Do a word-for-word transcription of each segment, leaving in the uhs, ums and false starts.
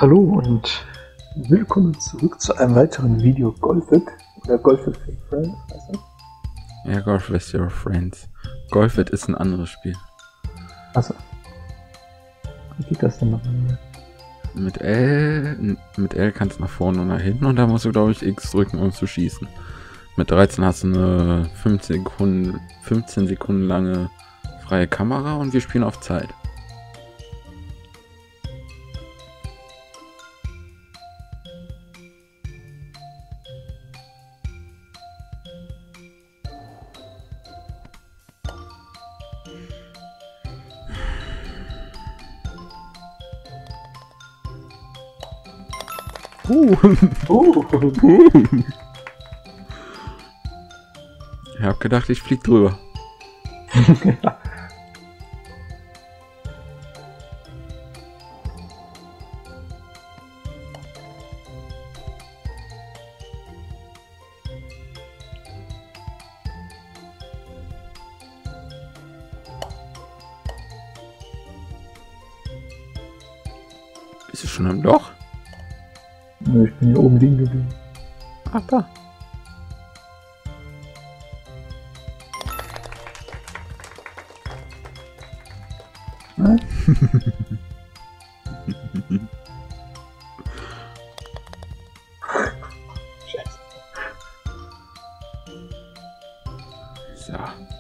Hallo und willkommen zurück zu einem weiteren Video Golfit oder Golfit for Friends, weißt du? Ja, Golf with your friends. Golfit ist ein anderes Spiel. Achso. Wie geht das denn nochmal? Mit L, mit L kannst du nach vorne und nach hinten und da musst du, glaube ich, X drücken, um zu schießen. Mit dreizehn hast du eine fünfzehn Sekunden, fünfzehn Sekunden lange freie Kamera und wir spielen auf Zeit. Uh. Oh. Ich hab gedacht, ich flieg drüber. Bist du schon im Loch? Nö, ich bin hier oben liegen geblieben. Ach, da. Nein? Scheiße. So.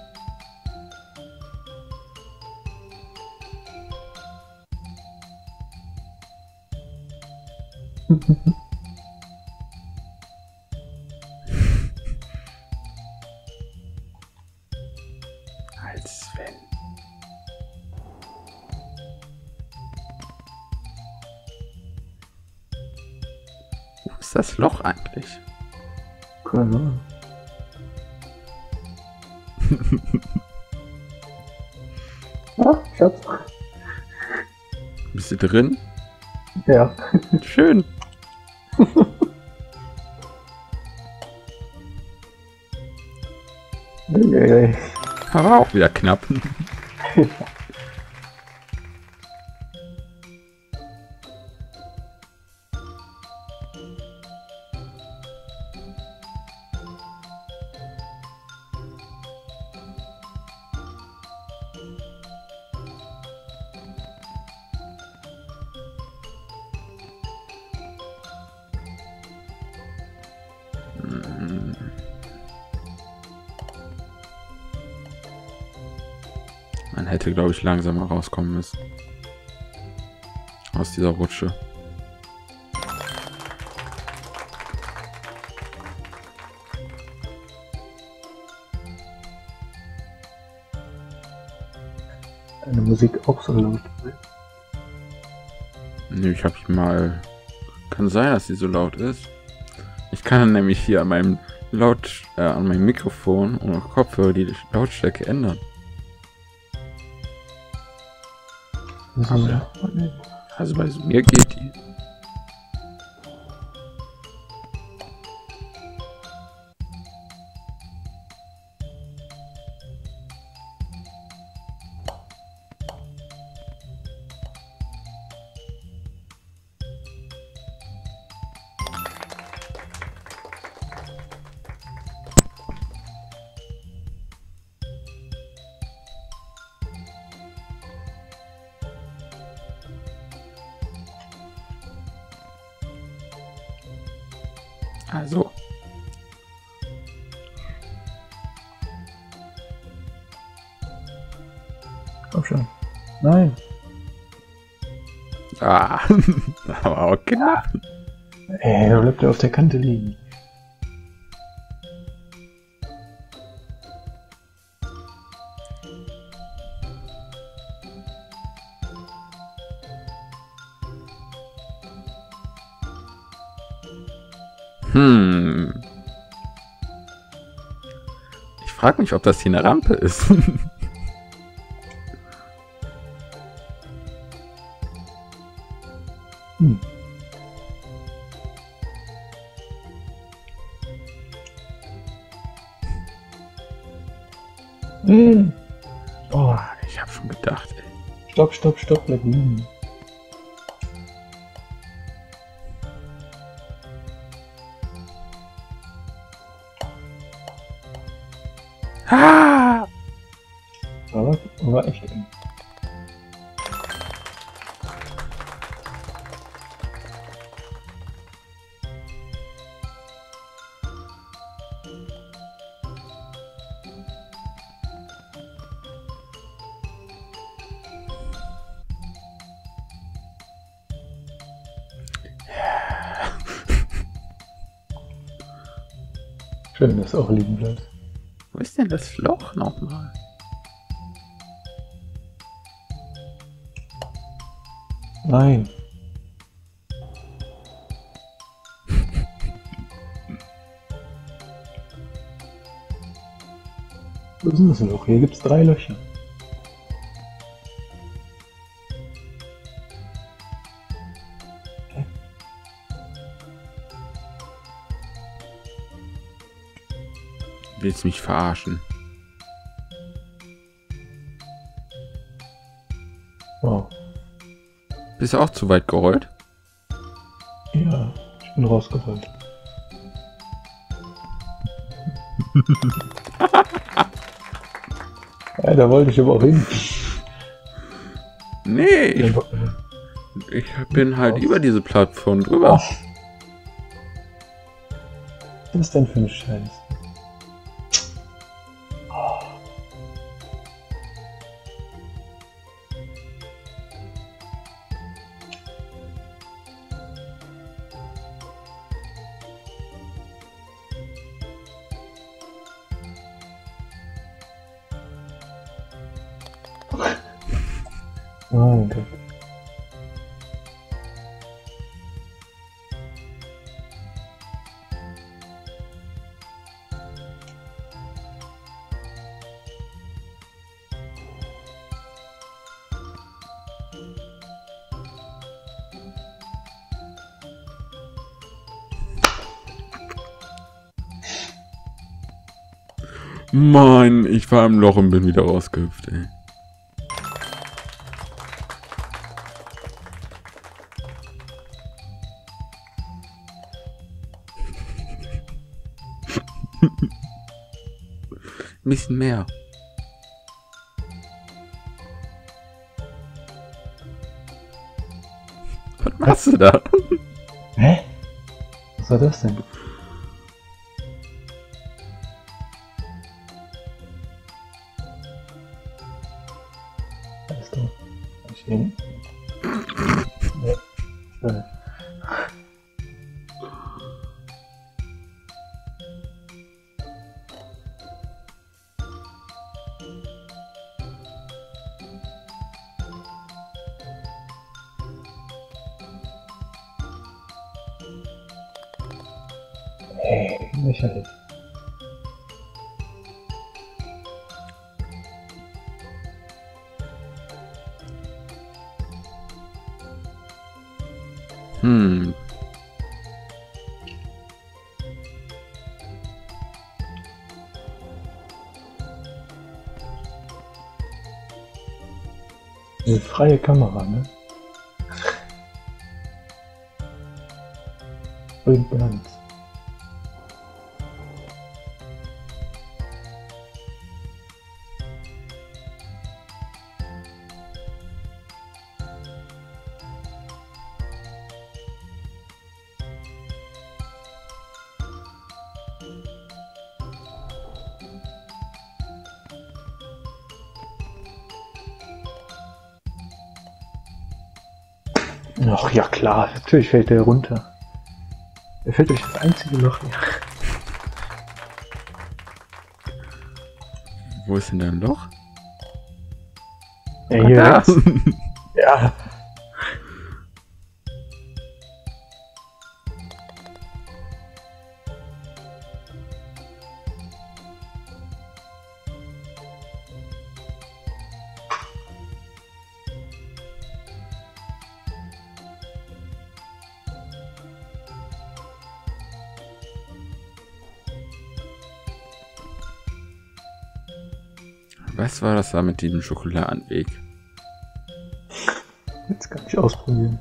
Als Sven. Wo ist das Loch eigentlich? Keine Ahnung. Ah, Schatz. Bist du drin? Ja. Schön. Hey. Aber auch wieder knapp. Man hätte, glaube ich, langsamer rauskommen müssen. Aus dieser Rutsche. Deine Musik auch so laut. Nö, ich habe mal... Kann sein, dass sie so laut ist. Ich kann dann nämlich hier an meinem Laut... Äh, an meinem Mikrofon und Kopfhörer die Lautstärke ändern. Also, Also bei mir geht die. Also. Komm schon. Nein. Ah. Aber auch knapp. Ey, da bleibt er auf der Kante liegen. Hm. Ich frage mich, ob das hier eine Rampe ist. Hm. Hm. Oh, ich habe schon gedacht, ey. Stopp, stopp, stopp, bleib liegen. Ah! Aber war echt eng. Schön, dass du auch liegen bleibst. Wo ist denn das Loch nochmal? Nein. Wo ist denn das Loch? Hier gibt es drei Löcher. Okay. Willst du mich verarschen? Wow. Bist du auch zu weit gerollt? Ja, ich bin rausgerollt. Ja, da wollte ich aber auch hin. Nee, ich, ich bin halt über diese Plattform drüber. Oh. Was ist denn für ein Scheiß? Mein Gott. Mann, ich war im Loch und bin wieder rausgehüpft, ey. Ein bisschen mehr. Was machst du da? Hä? Was war das denn? Alles klar. Kann ich hin? Nee. Schön. Hey, lächerlich. Hm. Diese freie Kamera, ne? Voll Glanz. Ach ja klar, natürlich fällt der runter. Der fällt durch das einzige Loch hier. Wo ist denn dein Loch? Ja, hier Ah, rechts. Ja. Was war das da mit diesem Schokoladenweg? Jetzt kann ich ausprobieren.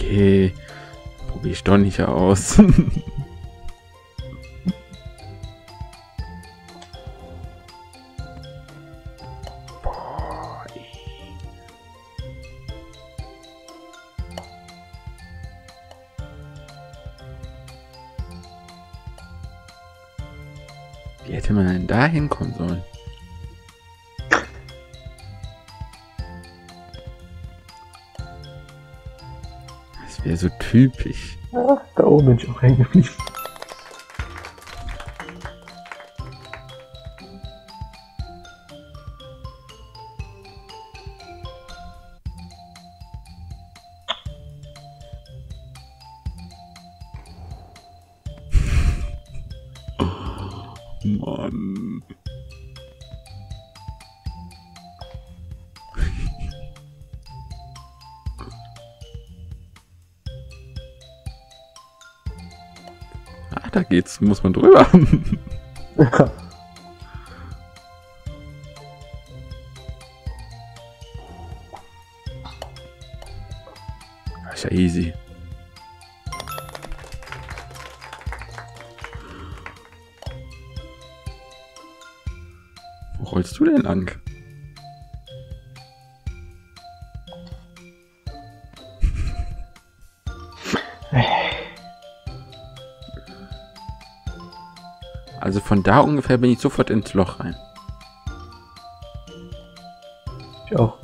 Okay. Probier ich doch nicht aus. Boah, ey. Wie hätte man denn da hinkommen sollen? Das wäre so typisch. Ja, da oben bin ich auch hängen geblieben. Mann. Ah, da geht's, muss man drüber. Ja. Das ist ja easy. Wo rollst du denn lang? Also von da ungefähr bin ich sofort ins Loch rein. Ich auch.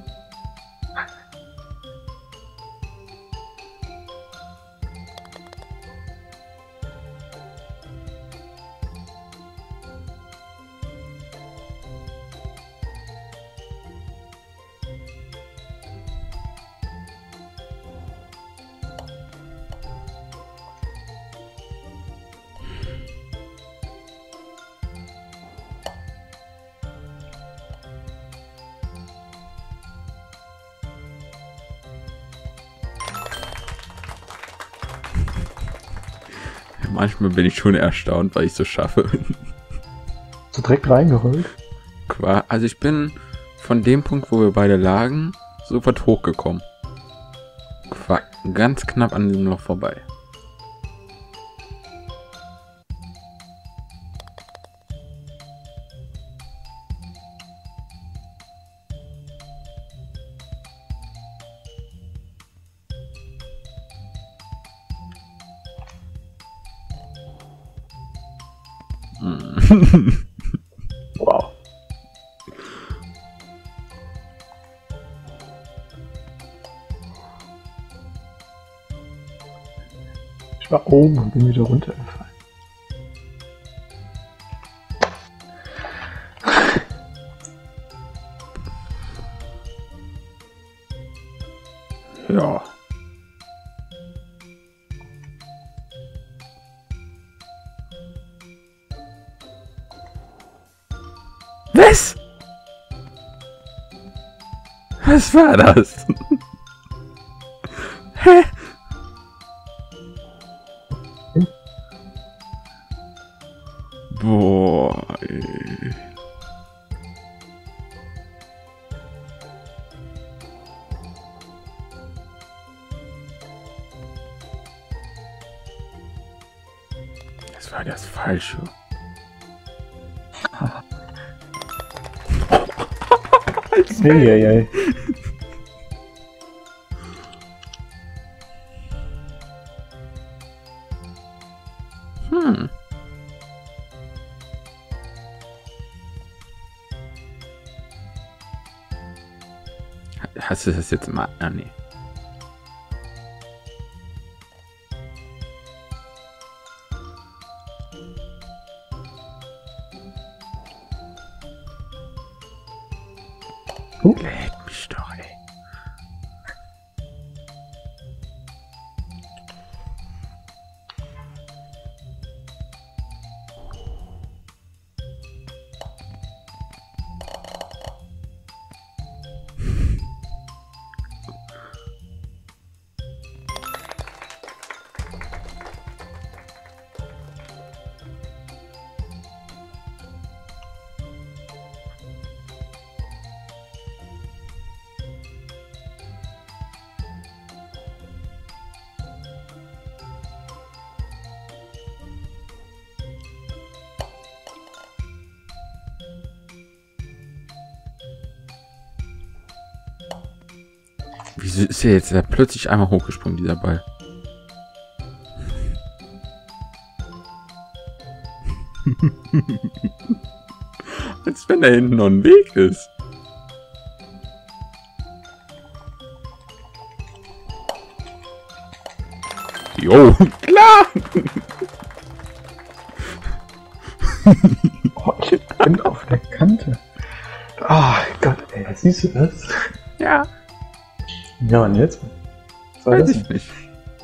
Manchmal bin ich schon erstaunt, weil ich so schaffe. So direkt reingerollt. Qua- Also ich bin von dem Punkt, wo wir beide lagen, sofort hochgekommen. Qua- Ganz knapp an diesem Loch vorbei. Hm. Wow. Ich war oben und bin wieder runtergefallen. Ja. Was? Was war das? Hä? Boah, ey. Das war das Falsche. Hey, hey, hey. Hm. Hast du das jetzt mal? Ah, nee. Uh. Leck mich doch, ey. Wieso ist er jetzt da plötzlich einmal hochgesprungen, dieser Ball? Als wenn da hinten noch ein Weg ist. Jo, klar! Oh, ich bin auf der Kante. Oh Gott, ey, siehst du das? Ja. Ja, und jetzt? Was soll Weiß das ich denn? nicht.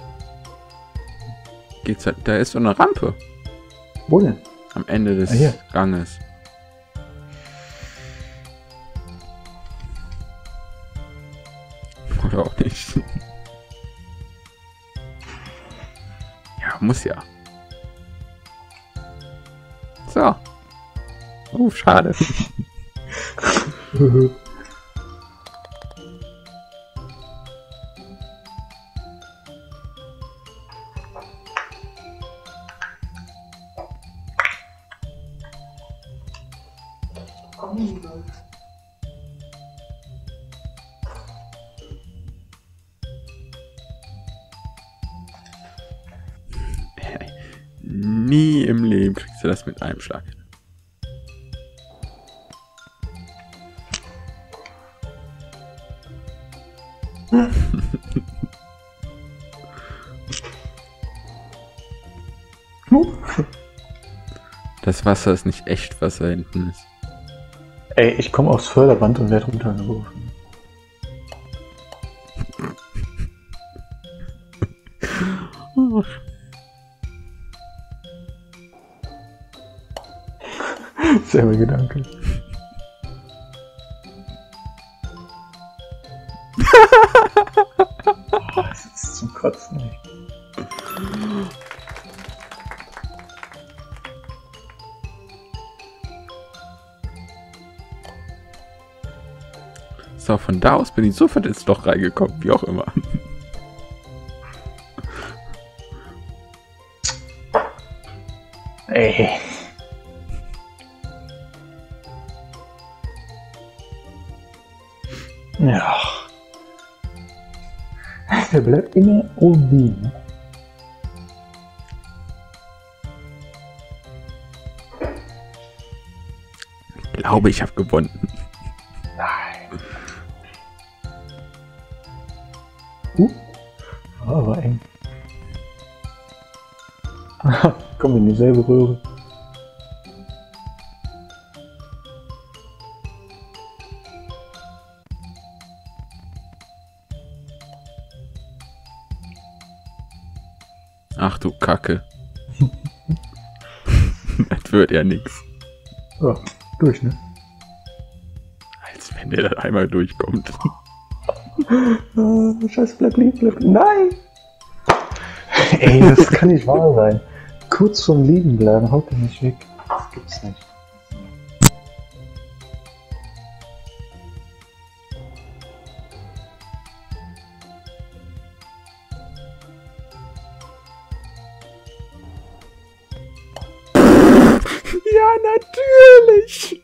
Geht's halt, da ist so eine Rampe Wo denn? am Ende des Ah, hier. Ganges. Oder auch nicht. Ja, muss ja. So. Oh, schade. Nie im Leben kriegst du das mit einem Schlag hin. Das Wasser ist nicht echt, was da hinten ist. Ey, ich komme aufs Förderband und werde runtergeworfen. Selber Gedanke. Oh, das ist zum Kotzen, ey. So, von da aus bin ich sofort ins Loch reingekommen, wie auch immer. Ey. Ja. Der bleibt immer oben liegen. Ich glaube, ich habe gewonnen. Nein. Uh. Oh, war eng. Kommen in dieselbe Röhre. Ach du Kacke. Das wird ja nix. So, durch, ne? Als wenn der da einmal durchkommt. Oh, scheiße, bleib liegen, bleib liegen. Nein! Ey, das kann nicht wahr sein. Kurz vorm Liegen bleiben, haut er nicht weg. Das gibt's nicht. Ja, natürlich!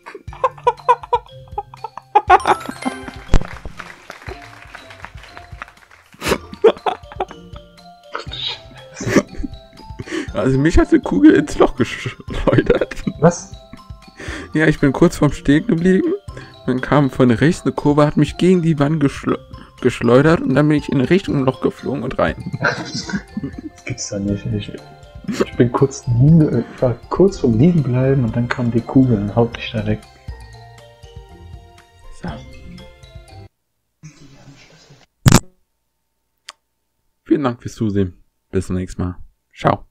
Also mich hat die Kugel ins Loch geschleudert. Was? Ja, ich bin kurz vorm Stehen geblieben. Dann kam von rechts eine Kurve, hat mich gegen die Wand geschle geschleudert und dann bin ich in Richtung Loch geflogen und rein. Das gibt's da nicht. Ich, ich bin kurz, ich war kurz vorm Liegen bleiben und dann kam die Kugel und haut dich da weg. So. Vielen Dank fürs Zusehen. Bis zum nächsten Mal. Ciao.